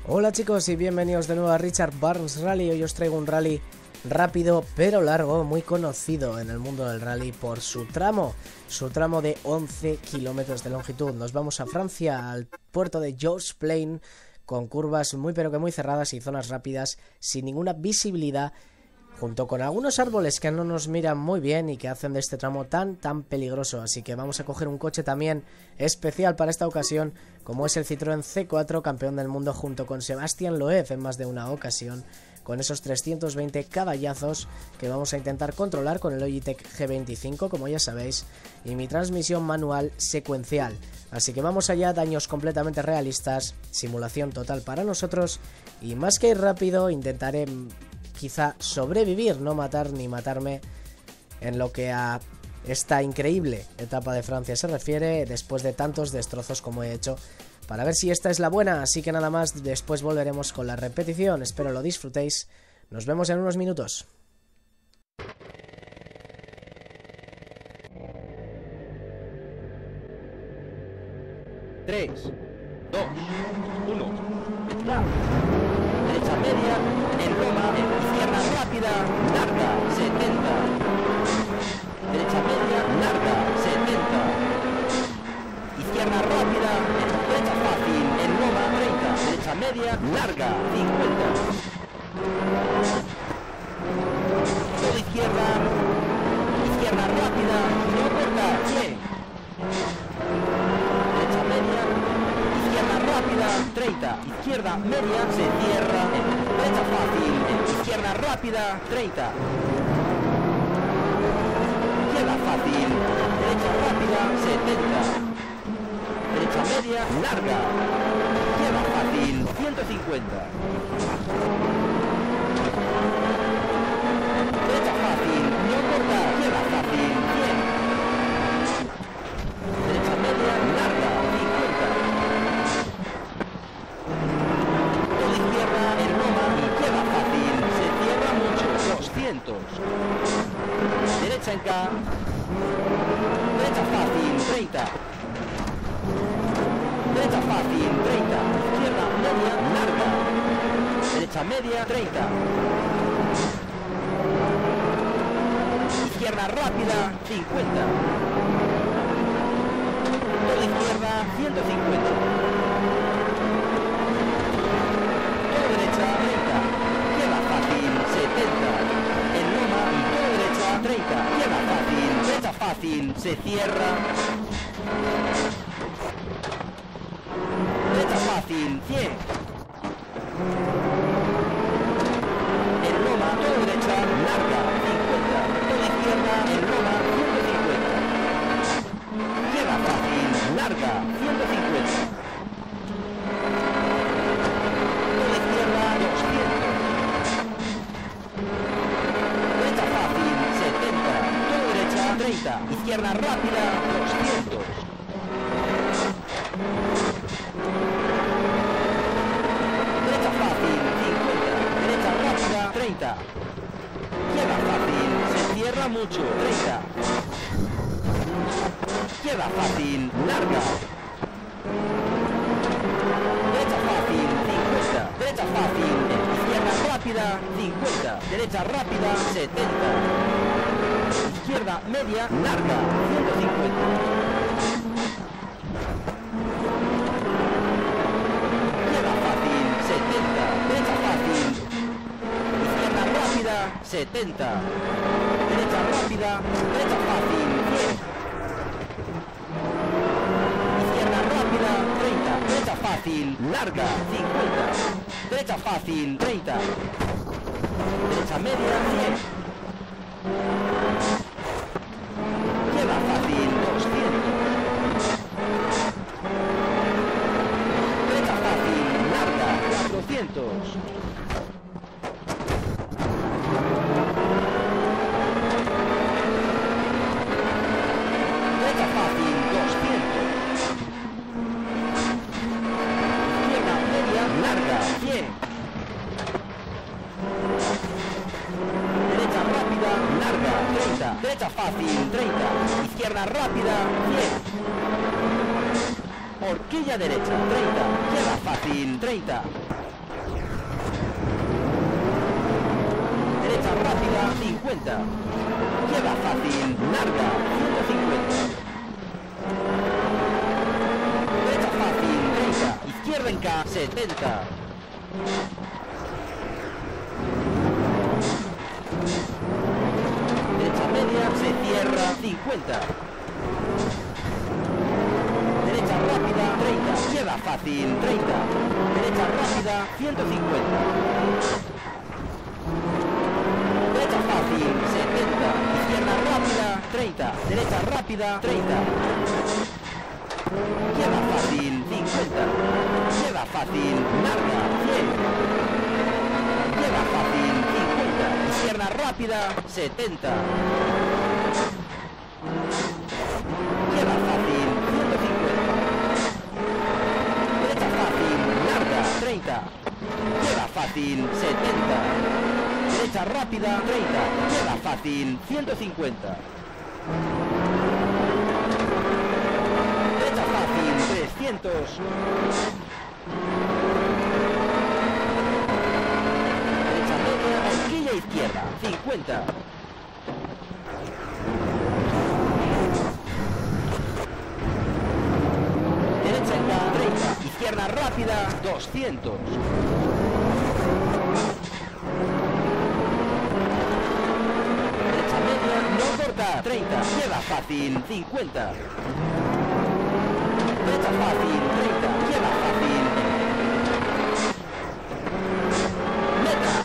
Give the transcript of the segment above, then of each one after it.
Hola chicos y bienvenidos de nuevo a Richard Burns Rally. Hoy os traigo un rally rápido pero largo, muy conocido en el mundo del rally por su tramo de 11 kilómetros de longitud. Nos vamos a Francia, al puerto de Georges Plain, con curvas muy pero que muy cerradas y zonas rápidas sin ninguna visibilidad, junto con algunos árboles que no nos miran muy bien y que hacen de este tramo tan peligroso. Así que vamos a coger un coche también especial para esta ocasión, como es el Citroën C4, campeón del mundo junto con Sébastien Loeb en más de una ocasión, con esos 320 caballazos que vamos a intentar controlar con el Logitech G25, como ya sabéis, y mi transmisión manual secuencial. Así que vamos allá, daños completamente realistas, simulación total para nosotros, y más que ir rápido intentaré quizá sobrevivir, no matar ni matarme en lo que a esta increíble etapa de Francia se refiere, después de tantos destrozos como he hecho, para ver si esta es la buena. Así que nada más, después volveremos con la repetición, espero lo disfrutéis, nos vemos en unos minutos. Tres, dos, uno. Derecha media, en Roma, izquierda rápida, larga, 70. Derecha media, larga, 70. Izquierda rápida, derecha fácil, en Roma, 30. Derecha media, larga, 50. Todo izquierda, izquierda rápida, no corta, 100. Derecha media, izquierda rápida, 30. Izquierda media, se cierra, derecha fácil, izquierda rápida, 30. Izquierda fácil, derecha rápida, 70. Derecha media, larga, izquierda fácil, 150. Derecha fácil, no corta, izquierda fácil, 100. Derecha media, larga, 50. Toda izquierda, en Roma, izquierda fácil, se cierra mucho, 200. Derecha en K, derecha fácil, 30. Derecha fácil, 30. Izquierda media, larga. Derecha media, 30. Izquierda rápida, 50. Toda izquierda, 150. Toda derecha, 30. Izquierda fácil, 70. En Roma, y toda derecha, 30. Izquierda fácil, derecha fácil, se cierra. Derecha fácil, 100. En Roma, toda derecha, larga, 50. Toda izquierda, en Roma, 150. Izquierda fácil, larga, 150. Toda izquierda, 200. Derecha fácil, 70. Toda derecha, 30. Izquierda rápida, 200. Derecha fácil, 50. Derecha rápida, 30. Izquierda fácil, se cierra mucho, 30. Izquierda fácil, larga. Derecha fácil, 50. Derecha fácil, izquierda rápida, 50. Derecha rápida, 70. Izquierda media, larga, 150. Izquierda fácil, 70. Derecha fácil. Izquierda rápida, 70. Derecha rápida, derecha fácil, 100. Izquierda rápida, 30. Derecha fácil, larga, 50. Derecha fácil, 30. Derecha media, 100. Izquierda fácil, 200. Derecha fácil, larga, 400. Derecha fácil, 200. Izquierda media, larga, 100. Derecha rápida, larga, 30. Derecha fácil, 30. Izquierda rápida, 100. Horquilla derecha, 30. Izquierda fácil, 30. 50. Lleva fácil, larga, 150. Derecha fácil, 30. Izquierda en K, 70. Derecha media, se cierra, 50. Derecha rápida, 30. Lleva fácil, 30. Derecha rápida, 150. Derecha fácil, 70. Izquierda rápida, 30. Derecha rápida, 30. Lleva fácil, 50. Lleva fácil, larga, 100. Lleva fácil, 50. Izquierda rápida, 70. Lleva fácil, 150. Derecha fácil, larga, 30. Lleva fácil, 70. Derecha rápida, 30. Lleva fácil, 150. Derecha fácil, 300. Derecha media, horquilla izquierda, 50. Derecha en K, 30. Izquierda rápida, 200. Derecha media, no corta, 30. Lleva fácil, 50. Derecha fácil, 30. Lleva fácil. Meta.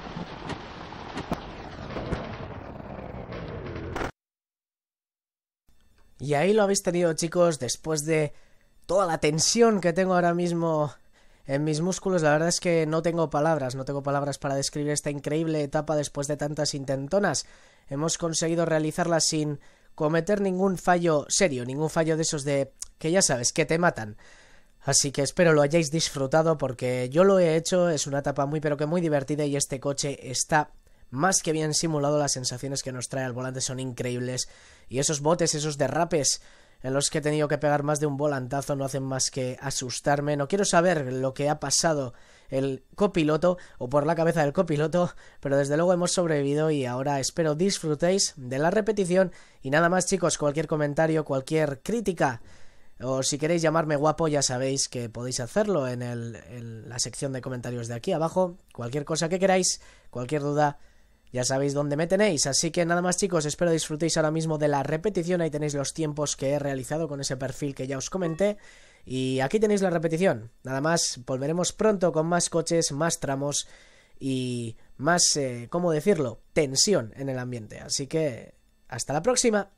Y ahí lo habéis tenido, chicos, después de toda la tensión que tengo ahora mismo en mis músculos. La verdad es que no tengo palabras para describir esta increíble etapa después de tantas intentonas. Hemos conseguido realizarla sin cometer ningún fallo serio, ningún fallo de esos de que ya sabes, que te matan. Así que espero lo hayáis disfrutado porque yo lo he hecho, es una etapa muy pero que muy divertida y este coche está más que bien simulado, las sensaciones que nos trae al volante son increíbles y esos botes, esos derrapes en los que he tenido que pegar más de un volantazo no hacen más que asustarme. No quiero saber lo que ha pasado el copiloto o por la cabeza del copiloto, pero desde luego hemos sobrevivido y ahora espero disfrutéis de la repetición. Y nada más, chicos, cualquier comentario, cualquier crítica o si queréis llamarme guapo ya sabéis que podéis hacerlo en la sección de comentarios de aquí abajo. Cualquier cosa que queráis, cualquier duda, ya sabéis dónde me tenéis. Así que nada más, chicos, espero disfrutéis ahora mismo de la repetición. Ahí tenéis los tiempos que he realizado con ese perfil que ya os comenté. Y aquí tenéis la repetición. Nada más, volveremos pronto con más coches, más tramos y más, ¿cómo decirlo?, tensión en el ambiente. Así que, hasta la próxima.